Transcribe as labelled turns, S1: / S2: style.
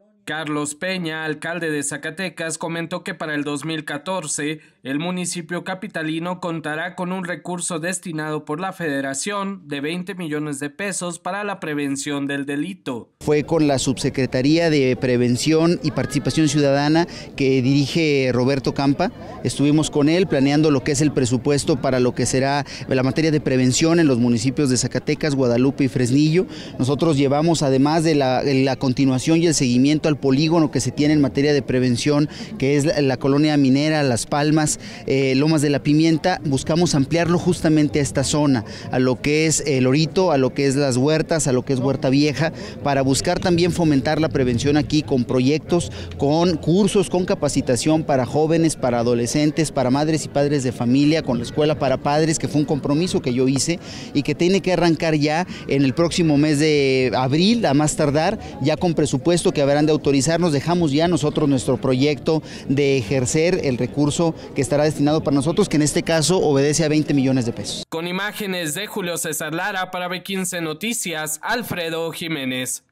S1: Carlos Peña, alcalde de Zacatecas, comentó que para el 2014 el municipio capitalino contará con un recurso destinado por la Federación de 20 millones de pesos para la prevención del delito.
S2: Fue con la Subsecretaría de Prevención y Participación Ciudadana que dirige Roberto Campa. Estuvimos con él planeando lo que es el presupuesto para lo que será la materia de prevención en los municipios de Zacatecas, Guadalupe y Fresnillo. Nosotros llevamos, además de la continuación y el seguimiento al polígono que se tiene en materia de prevención, que es la colonia minera, Las Palmas, Lomas de la Pimienta, buscamos ampliarlo justamente a esta zona, a lo que es el Orito, a lo que es las huertas, a lo que es Huerta Vieja, para buscar también fomentar la prevención aquí con proyectos, con cursos, con capacitación para jóvenes, para adolescentes, para madres y padres de familia, con la escuela para padres, que fue un compromiso que yo hice y que tiene que arrancar ya en el próximo mes de abril, a más tardar, ya con presupuesto que habrán de autorizarnos. Dejamos ya nosotros nuestro proyecto de ejercer el recurso que estará destinado para nosotros, que en este caso obedece a 20 millones de pesos.
S1: Con imágenes de Julio César Lara para B15 Noticias, Alfredo Jiménez.